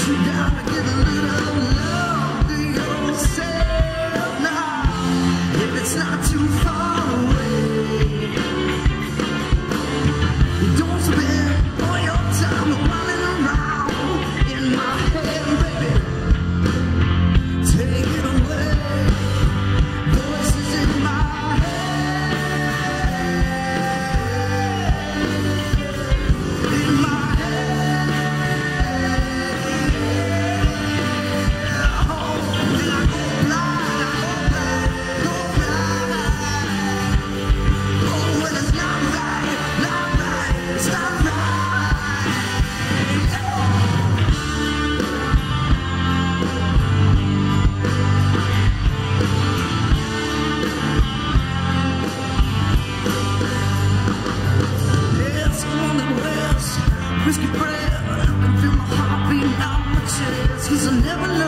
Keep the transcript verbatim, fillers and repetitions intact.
you gotta give a little love to yourself now. If it's not too far away, don't spend all your time running around in my head, baby. Take it away. Voices in my head, in my head. Oh, and I go blind, I go blind, go blind. Oh, when it's not right, not right, it's not right. Yes, I'm on the west, whiskey bread, I can feel my heart beating out my chest, 'cause I never